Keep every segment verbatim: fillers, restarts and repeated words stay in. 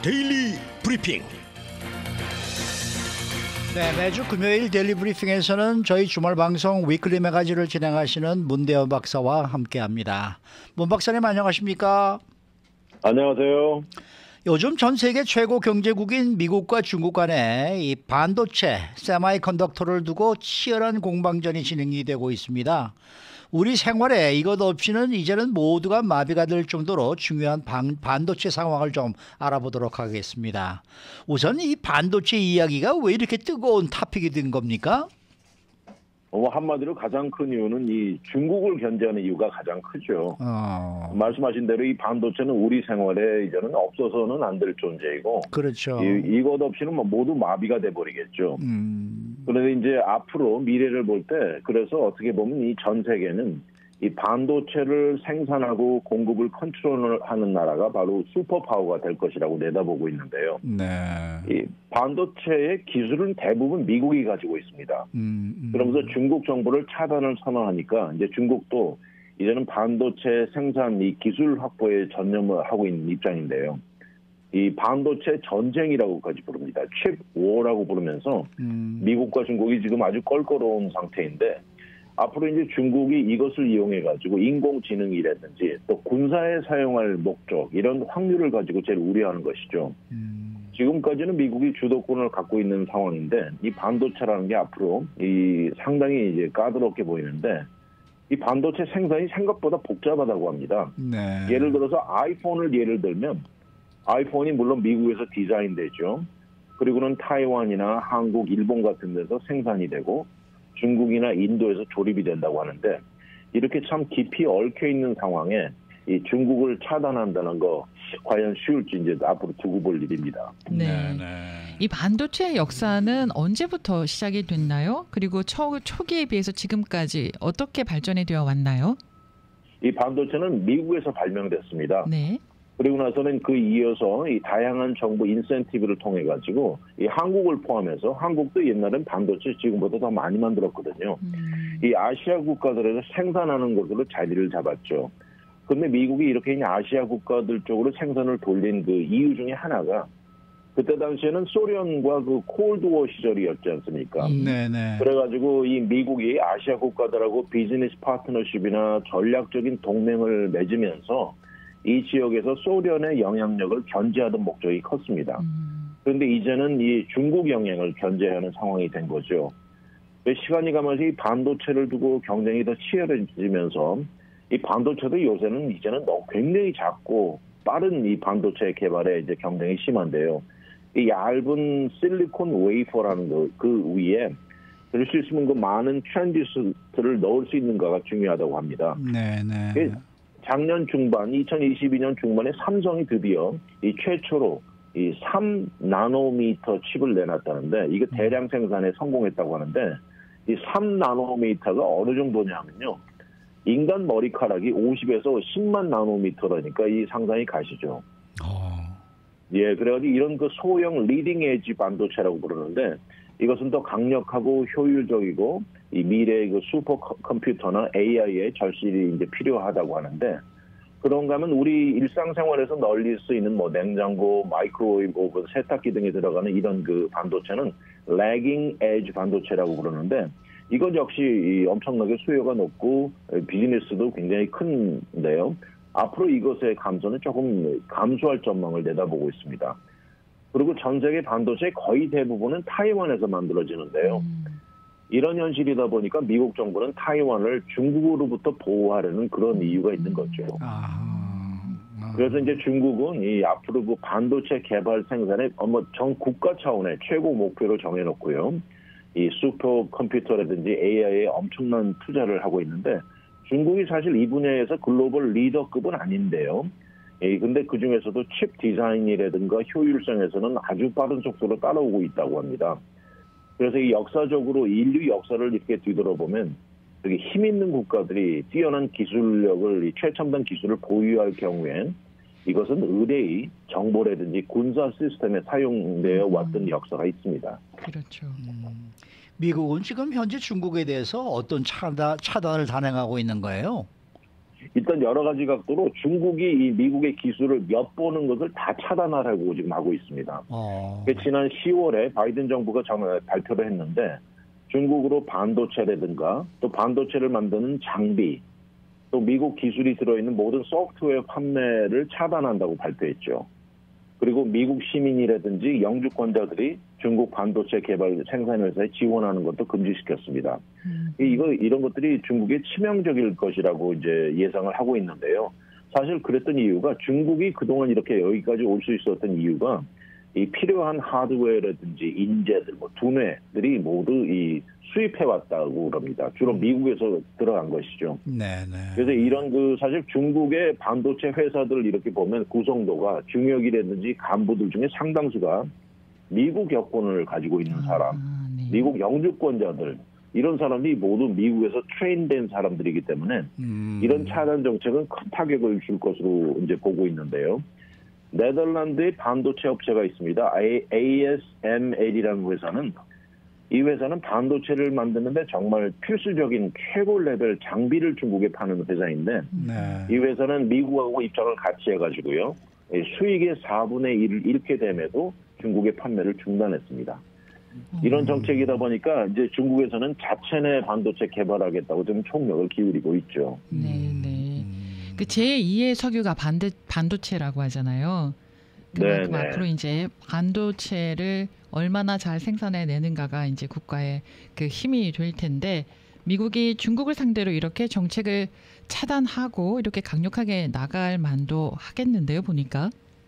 데일리 브리핑. 네, 매주 금요일 데일리 브리핑에서는 저희 주말 방송 위클리 매거진을 진행하시는 문대현 박사와 함께합니다. 문 박사님 안녕하십니까? 안녕하세요. 요즘 전 세계 최고 경제국인 미국과 중국 간에 이 반도체, 세마이컨덕터를 두고 치열한 공방전이 진행이 되고 있습니다. 우리 생활에 이것 없이는 이제는 모두가 마비가 될 정도로 중요한 반, 반도체 상황을 좀 알아보도록 하겠습니다. 우선 이 반도체 이야기가 왜 이렇게 뜨거운 토픽이 된 겁니까? 어, 한마디로 가장 큰 이유는 이 중국을 견제하는 이유가 가장 크죠. 어... 말씀하신 대로 이 반도체는 우리 생활에 이제는 없어서는 안 될 존재이고, 그렇죠. 이, 이것 없이는 뭐 모두 마비가 돼버리겠죠. 음... 그런데 이제 앞으로 미래를 볼 때, 그래서 어떻게 보면 이 전 세계는 이 반도체를 생산하고 공급을 컨트롤하는 나라가 바로 슈퍼파워가 될 것이라고 내다보고 있는데요. 네. 이 반도체의 기술은 대부분 미국이 가지고 있습니다. 음, 음. 그러면서 중국 정부를 차단을 선언하니까 이제 중국도 이제는 반도체 생산 이 기술 확보에 전념을 하고 있는 입장인데요. 이 반도체 전쟁이라고까지 부릅니다. 칩 워라고 부르면서 음. 미국과 중국이 지금 아주 껄끄러운 상태인데, 앞으로 이제 중국이 이것을 이용해 가지고 인공지능이라든지 또 군사에 사용할 목적, 이런 확률을 가지고 제일 우려하는 것이죠. 음. 지금까지는 미국이 주도권을 갖고 있는 상황인데, 이 반도체라는 게 앞으로 이 상당히 이제 까다롭게 보이는데, 이 반도체 생산이 생각보다 복잡하다고 합니다. 네. 예를 들어서 아이폰을 예를 들면, 아이폰이 물론 미국에서 디자인되죠. 그리고는 타이완이나 한국, 일본 같은 데서 생산이 되고, 중국이나 인도에서 조립이 된다고 하는데, 이렇게 참 깊이 얽혀 있는 상황에 이 중국을 차단한다는 거 과연 쉬울지 이제 앞으로 두고 볼 일입니다. 네. 네, 네. 이 반도체의 역사는 언제부터 시작이 됐나요? 그리고 초, 초기에 비해서 지금까지 어떻게 발전이 되어 왔나요? 이 반도체는 미국에서 발명됐습니다. 네. 그리고 나서는 그 이어서 이 다양한 정부 인센티브를 통해 가지고 이 한국을 포함해서, 한국도 옛날엔 반도체 지금보다 더 많이 만들었거든요. 음. 이 아시아 국가들에서 생산하는 곳으로 자리를 잡았죠. 그런데 미국이 이렇게 아시아 국가들 쪽으로 생산을 돌린 그 이유 중에 하나가, 그때 당시에는 소련과 그 콜드워 시절이었지 않습니까? 네, 네. 그래가지고 이 미국이 아시아 국가들하고 비즈니스 파트너십이나 전략적인 동맹을 맺으면서 이 지역에서 소련의 영향력을 견제하던 목적이 컸습니다. 음. 그런데 이제는 이 중국 영향을 견제하는 상황이 된 거죠. 시간이 가면서 이 반도체를 두고 경쟁이 더 치열해지면서, 이 반도체도 요새는 이제는 너무 굉장히 작고 빠른 이 반도체 개발에 이제 경쟁이 심한데요. 이 얇은 실리콘 웨이퍼라는 그, 그 위에 그럴 수 있으면 그 많은 트랜지스터를 넣을 수 있는가가 중요하다고 합니다. 네, 네. 작년 중반, 이천이십이 년 중반에 삼성이 드디어 이 최초로 이 삼 나노미터 칩을 내놨다는데, 이게 대량 생산에 성공했다고 하는데, 이 삼 나노미터가 어느 정도냐면요, 인간 머리카락이 오십에서 십만 나노미터라니까 이 상상이 가시죠. 어. 예, 그래가지고 이런 그 소형 리딩 에지 반도체라고 부르는데, 이것은 더 강력하고 효율적이고 이 미래의 그 슈퍼 컴퓨터나 에이아이의 절실히 이제 필요하다고 하는데, 그런가 하면 우리 일상생활에서 널릴 수 있는 뭐 냉장고, 마이크로웨이브 오븐, 세탁기 등에 들어가는 이런 그 반도체는 lagging edge 반도체라고 부르는데, 이것 역시 엄청나게 수요가 높고 비즈니스도 굉장히 큰데요. 앞으로 이것의 감소는 조금 감소할 전망을 내다보고 있습니다. 그리고 전 세계 반도체의 거의 대부분은 타이완에서 만들어지는데요. 음. 이런 현실이다 보니까 미국 정부는 타이완을 중국으로부터 보호하려는 그런 이유가 있는 거죠. 아. 그래서 이제 중국은 이 앞으로 그 반도체 개발 생산에 뭐 전 국가 차원의 최고 목표를 정해놓고요, 이 슈퍼 컴퓨터라든지 에이아이에 엄청난 투자를 하고 있는데, 중국이 사실 이 분야에서 글로벌 리더급은 아닌데요. 예, 근데 그 중에서도 칩 디자인이라든가 효율성에서는 아주 빠른 속도로 따라오고 있다고 합니다. 그래서 이 역사적으로 인류 역사를 이렇게 뒤돌아보면, 여기 힘 있는 국가들이 뛰어난 기술력을, 이 최첨단 기술을 보유할 경우엔 이것은 의뢰의 정보라든지 군사 시스템에 사용되어 왔던 역사가 있습니다. 그렇죠. 음. 미국은 지금 현재 중국에 대해서 어떤 차단, 차단을 단행하고 있는 거예요? 일단 여러 가지 각도로 중국이 이 미국의 기술을 엿보는 것을 다 차단하라고 지금 하고 있습니다. 어. 지난 시월에 바이든 정부가 정말 발표를 했는데 중국으로 반도체라든가 또 반도체를 만드는 장비 또 미국 기술이 들어있는 모든 소프트웨어 판매를 차단한다고 발표했죠. 그리고 미국 시민이라든지 영주권자들이 중국 반도체 개발 생산회사에 지원하는 것도 금지시켰습니다. 음. 이거 이런 것들이 중국에 치명적일 것이라고 이제 예상을 하고 있는데요. 사실 그랬던 이유가 중국이 그동안 이렇게 여기까지 올 수 있었던 이유가 이 필요한 하드웨어라든지 인재들, 뭐 두뇌들이 모두 이 수입해 왔다고 그럽니다. 주로 미국에서 들어간 것이죠. 네, 네. 그래서 이런 그 사실 중국의 반도체 회사들을 이렇게 보면 구성도가 중역이라든지 간부들 중에 상당수가 미국 여권을 가지고 있는 사람, 아, 네. 미국 영주권자들 이런 사람들이 모두 미국에서 트레인된 사람들이기 때문에 음. 이런 차단 정책은 큰 타격을 줄 것으로 이제 보고 있는데요. 네덜란드의 반도체 업체가 있습니다. 에이에스엠엘이라는 회사는 이 회사는 반도체를 만드는데 정말 필수적인 최고 레벨 장비를 중국에 파는 회사인데 네. 이 회사는 미국하고 입장을 같이 해가지고요. 수익의 사분의 일을 잃게 됨에도 중국의 판매를 중단했습니다. 이런 정책이다 보니까 이제 중국에서는 자체 반도체 개발하겠다고 좀 총력을 기울이고 있죠. 네, 네. 그 제이의 석유가 반도, 반도체라고 하잖아요. 그만큼 네, 네. 앞으로 이제 반도체를 얼마나 잘 생산해 내는가가 이제 국가의 그 힘이 될 텐데 미국이 중국을 상대로 이렇게 정책을 차단하고 이렇게 강력하게 나갈 만도 하겠는데요, 보니까.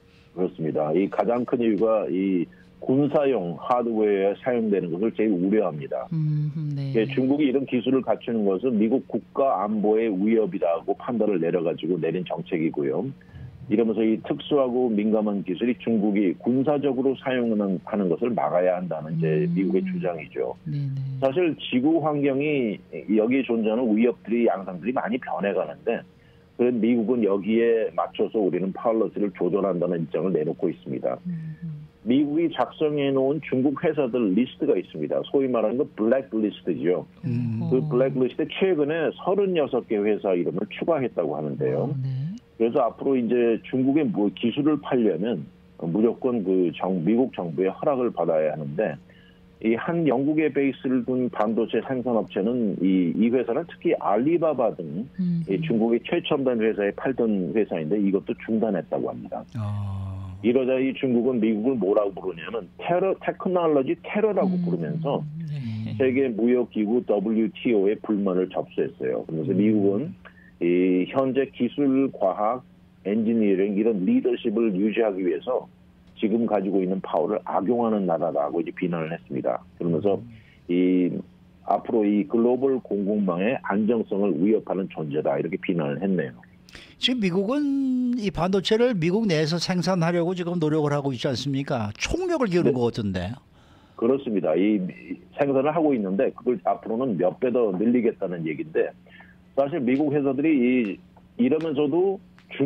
그렇습니다. 이 가장 큰 이유가 이 군사용 하드웨어에 사용되는 것을 제일 우려합니다. 음, 네. 예, 중국이 이런 기술을 갖추는 것은 미국 국가 안보의 위협이라고 판단을 내려가지고 내린 정책이고요. 이러면서 이 특수하고 민감한 기술이 중국이 군사적으로 사용하는 하는 것을 막아야 한다는 이제 음. 미국의 주장이죠. 네, 네. 사실 지구 환경이 여기에 존재하는 위협들이 양상들이 많이 변해가는데 그런 미국은 여기에 맞춰서 우리는 팔러시를 조절한다는 입장을 내놓고 있습니다. 음, 음. 미국이 작성해 놓은 중국 회사들 리스트가 있습니다. 소위 말하는 그 블랙리스트죠. 음. 그 블랙리스트에 최근에 서른여섯 개 회사 이름을 추가했다고 하는데요. 어, 네. 그래서 앞으로 이제 중국의 뭐 기술을 팔려면 무조건 그 정, 미국 정부의 허락을 받아야 하는데 이 한 영국의 베이스를 둔 반도체 생산업체는 이, 이 회사는 특히 알리바바 등 음, 이 중국의 최첨단 회사에 팔던 회사인데 이것도 중단했다고 합니다. 어. 이러자 이 중국은 미국을 뭐라고 부르냐면 테러, 테크놀로지 테러라고 음, 부르면서 네. 세계 무역기구 더블유티오에 불만을 접수했어요. 그래서 미국은 이 현재 기술, 과학, 엔지니어링 이런 리더십을 유지하기 위해서 지금 가지고 있는 파워를 악용하는 나라라고 이제 비난을 했습니다. 그러면서 이 앞으로 이 글로벌 공급망의 안정성을 위협하는 존재다 이렇게 비난을 했네요. 지금 미국은 이 반도체를 미국 내에서 생산하려고 지금 노력을 하고 있지 않습니까? 총력을 기울인 네. 것 같은데. 그렇습니다. 이 생산을 하고 있는데 그걸 앞으로는 몇 배 더 늘리겠다는 얘기인데 사실 미국 회사들이 이, 이러면서도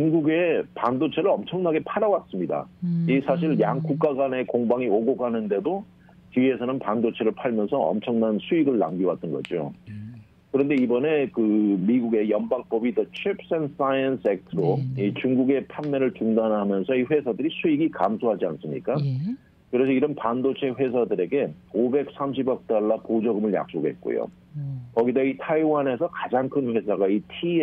중국에 반도체를 엄청나게 팔아왔습니다. 음, 이 사실 양 국가 간의 공방이 오고 가는데도 뒤에서는 반도체를 팔면서 엄청난 수익을 남겨왔던 거죠. 그런데 이번에 그 미국의 연방법이 The Chips and Science Act로 네, 네. 이 중국의 판매를 중단하면서 이 회사들이 수익이 감소하지 않습니까? 예. 그래서 이런 반도체 회사들에게 오백삼십억 달러 보조금을 약속했고요. 음. 거기다 이 타이완에서 가장 큰 회사가 이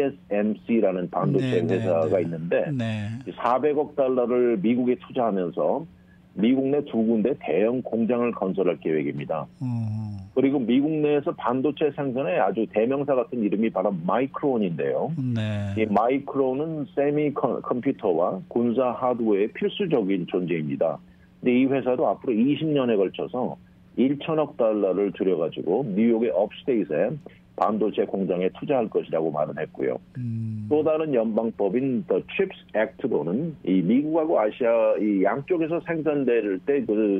티에스엠씨라는 반도체 네, 네, 회사가 네. 있는데 네. 사백억 달러를 미국에 투자하면서 미국 내 두 군데 대형 공장을 건설할 계획입니다. 어. 그리고 미국 내에서 반도체 생산의 아주 대명사 같은 이름이 바로 마이크론인데요. 네. 이 마이크론은 세미 컴퓨터와 군사 하드웨어의 필수적인 존재입니다. 근데 이 회사도 앞으로 이십 년에 걸쳐서 천억 달러를 들여가지고 뉴욕의 업스테이트에 반도체 공장에 투자할 것이라고 말은 했고요. 음. 또 다른 연방법인 The Chips Act로는 이 미국하고 아시아 이 양쪽에서 생산될 때 그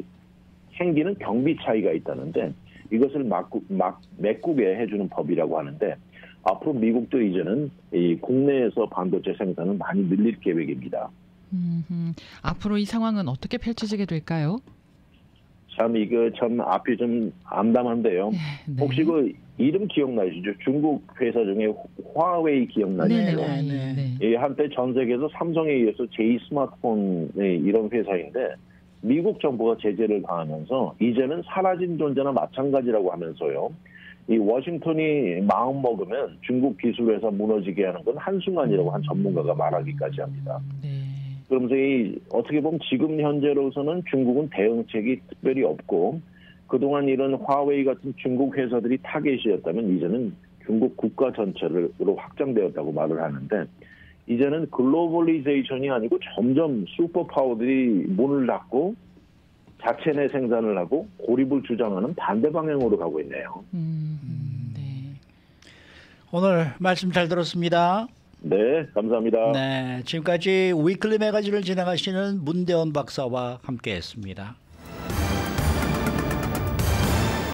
생기는 경비 차이가 있다는데 이것을 막구, 막 메꾸게 해주는 법이라고 하는데 앞으로 미국도 이제는 이 국내에서 반도체 생산을 많이 늘릴 계획입니다. 음, 음. 앞으로 이 상황은 어떻게 펼쳐지게 될까요? 참 이거 참 앞이 좀 암담한데요. 네. 혹시 그 이름 기억나시죠? 중국 회사 중에 화웨이 기억나시죠? 네네. 네, 와이. 네. 네. 이 한때 전 세계에서 삼성에 이어서 제이 스마트폰 이런 회사인데 미국 정부가 제재를 가하면서 이제는 사라진 존재나 마찬가지라고 하면서요. 이 워싱턴이 마음 먹으면 중국 기술회사 무너지게 하는 건 한순간이라고 한 전문가가 말하기까지 합니다. 네. 그러면서 이 어떻게 보면 지금 현재로서는 중국은 대응책이 특별히 없고 그동안 이런 화웨이 같은 중국 회사들이 타겟이었다면 이제는 중국 국가 전체로 확장되었다고 말을 하는데 이제는 글로벌리제이션이 아니고 점점 슈퍼파워들이 문을 닫고 자체 내 생산을 하고 고립을 주장하는 반대 방향으로 가고 있네요. 음, 음, 네. 오늘 말씀 잘 들었습니다. 네, 감사합니다. 네, 지금까지 위클리 매거진을 진행하시는 문대원 박사와 함께했습니다.